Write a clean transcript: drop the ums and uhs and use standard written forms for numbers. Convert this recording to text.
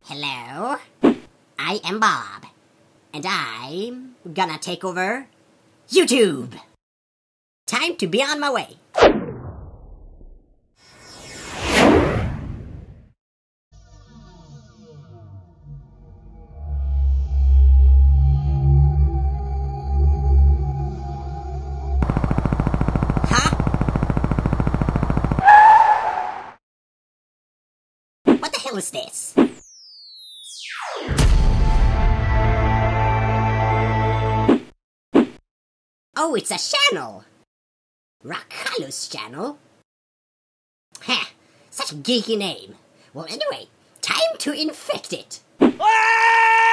Hello, I am Bob, and I'm gonna take over YouTube. Time to be on my way. Huh? What the hell is this? Oh, it's a channel! Ruchalus channel? Heh, such a geeky name. Well, anyway, time to infect it.